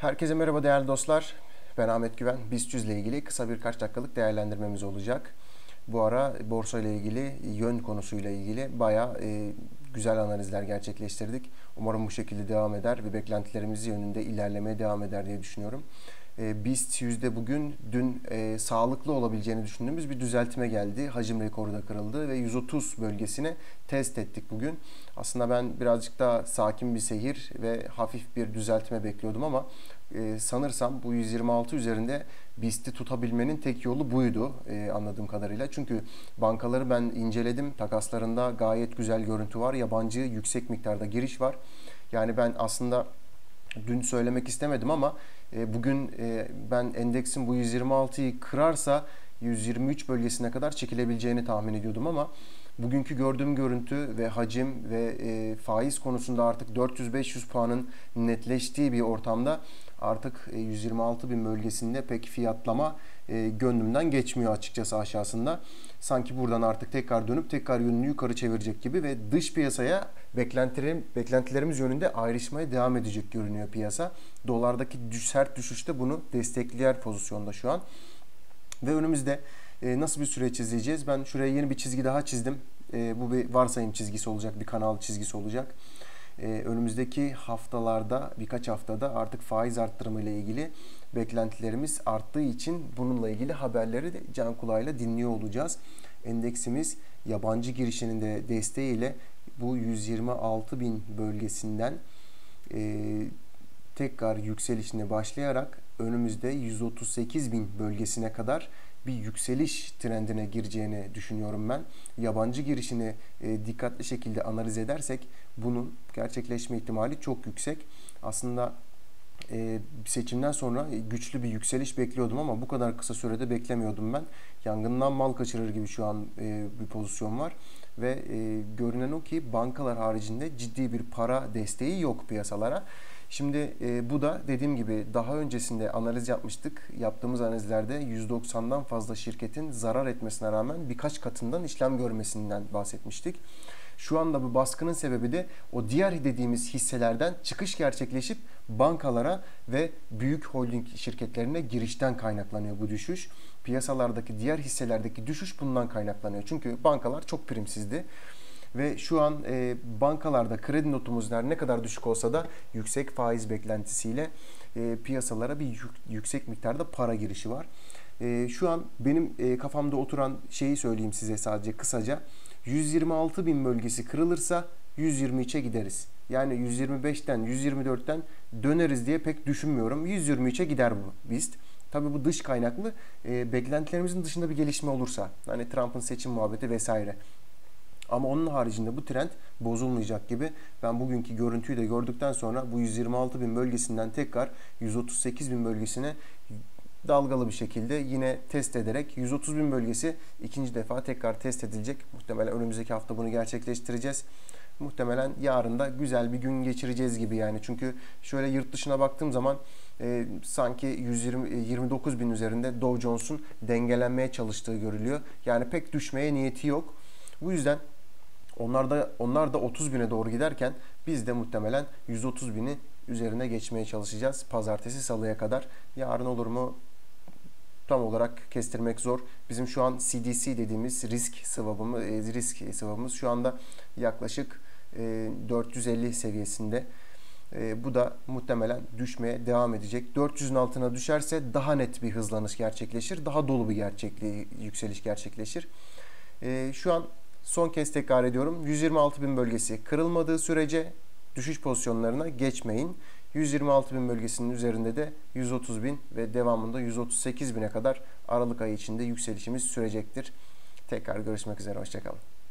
Herkese merhaba değerli dostlar. Ben Ahmet Güven. BIST 100 ile ilgili kısa birkaç dakikalık değerlendirmemiz olacak. Bu ara borsa ile ilgili, yön konusuyla ilgili bayağı güzel analizler gerçekleştirdik. Umarım bu şekilde devam eder ve beklentilerimiz yönünde ilerlemeye devam eder diye düşünüyorum. BIST 100'de bugün dün sağlıklı olabileceğini düşündüğümüz bir düzeltme geldi. Hacim rekoru da kırıldı ve 130 bölgesine test ettik bugün. Aslında ben birazcık daha sakin bir seyir ve hafif bir düzeltme bekliyordum ama sanırsam bu 126 üzerinde BIST'i tutabilmenin tek yolu buydu anladığım kadarıyla. Çünkü bankaları ben inceledim. Takaslarında gayet güzel görüntü var. Yabancı yüksek miktarda giriş var. Yani ben aslında dün söylemek istemedim ama bugün ben endeksin bu 126'yı kırarsa 123 bölgesine kadar çekilebileceğini tahmin ediyordum ama bugünkü gördüğüm görüntü ve hacim ve faiz konusunda artık 400-500 puanın netleştiği bir ortamda artık 126 bin bölgesinde pek fiyatlama gönlümden geçmiyor açıkçası aşağısında. Sanki buradan artık tekrar dönüp tekrar yönünü yukarı çevirecek gibi ve dış piyasaya beklentilerimiz yönünde ayrışmaya devam edecek görünüyor piyasa. Dolardaki sert düşüşte bunu destekleyen pozisyonda şu an. Ve önümüzde nasıl bir süreç izleyeceğiz? Ben şuraya yeni bir çizgi daha çizdim. Bu bir varsayım çizgisi olacak, bir kanal çizgisi olacak. Önümüzdeki haftalarda, birkaç haftada artık faiz arttırımı ile ilgili beklentilerimiz arttığı için bununla ilgili haberleri de can kulağıyla dinliyor olacağız. Endeksimiz yabancı girişinin de desteğiyle bu 126 bin bölgesinden tekrar yükselişine başlayarak önümüzde 138 bin bölgesine kadar bir yükseliş trendine gireceğini düşünüyorum ben. Yabancı girişini dikkatli şekilde analiz edersek bunun gerçekleşme ihtimali çok yüksek. Aslında seçimden sonra güçlü bir yükseliş bekliyordum ama bu kadar kısa sürede beklemiyordum ben. Yangından mal kaçırır gibi şu an bir pozisyon var. Ve görünen o ki bankalar haricinde ciddi bir para desteği yok piyasalara. Şimdi bu da dediğim gibi daha öncesinde analiz yapmıştık. Yaptığımız analizlerde 190'dan fazla şirketin zarar etmesine rağmen birkaç katından işlem görmesinden bahsetmiştik. Şu anda bu baskının sebebi de o diğer dediğimiz hisselerden çıkış gerçekleşip bankalara ve büyük holding şirketlerine girişten kaynaklanıyor bu düşüş. Piyasalardaki diğer hisselerdeki düşüş bundan kaynaklanıyor. Çünkü bankalar çok primsizdi. Ve şu an bankalarda kredi notumuz ne kadar düşük olsa da yüksek faiz beklentisiyle piyasalara bir yüksek miktarda para girişi var. Şu an benim kafamda oturan şeyi söyleyeyim size sadece kısaca. 126 bin bölgesi kırılırsa 123'e gideriz. Yani 125'ten 124'ten döneriz diye pek düşünmüyorum. 123'e gider bu BIST. Tabii bu dış kaynaklı beklentilerimizin dışında bir gelişme olursa. Hani Trump'ın seçim muhabbeti vesaire. Ama onun haricinde bu trend bozulmayacak gibi. Ben bugünkü görüntüyü de gördükten sonra bu 126 bin bölgesinden tekrar 138 bin bölgesine dalgalı bir şekilde yine test ederek 130 bin bölgesi ikinci defa tekrar test edilecek. Muhtemelen önümüzdeki hafta bunu gerçekleştireceğiz. Muhtemelen yarın da güzel bir gün geçireceğiz gibi yani. Çünkü şöyle yurt dışına baktığım zaman sanki 129 bin üzerinde Dow Jones'un dengelenmeye çalıştığı görülüyor. Yani pek düşmeye niyeti yok. Bu yüzden onlar da 30 bine doğru giderken biz de muhtemelen 130 bini üzerine geçmeye çalışacağız. Pazartesi salıya kadar. Yarın olur mu? Tam olarak kestirmek zor. Bizim şu an CDC dediğimiz risk sıvabımız şu anda yaklaşık 450 seviyesinde. Bu da muhtemelen düşmeye devam edecek. 400'ün altına düşerse daha net bir hızlanış gerçekleşir. Daha dolu bir yükseliş gerçekleşir. Şu an son kez tekrar ediyorum. 126 bin bölgesi kırılmadığı sürece düşüş pozisyonlarına geçmeyin. 126 bin bölgesinin üzerinde de 130 bin ve devamında 138 bine kadar Aralık ayı içinde yükselişimiz sürecektir. Tekrar görüşmek üzere. Hoşçakalın.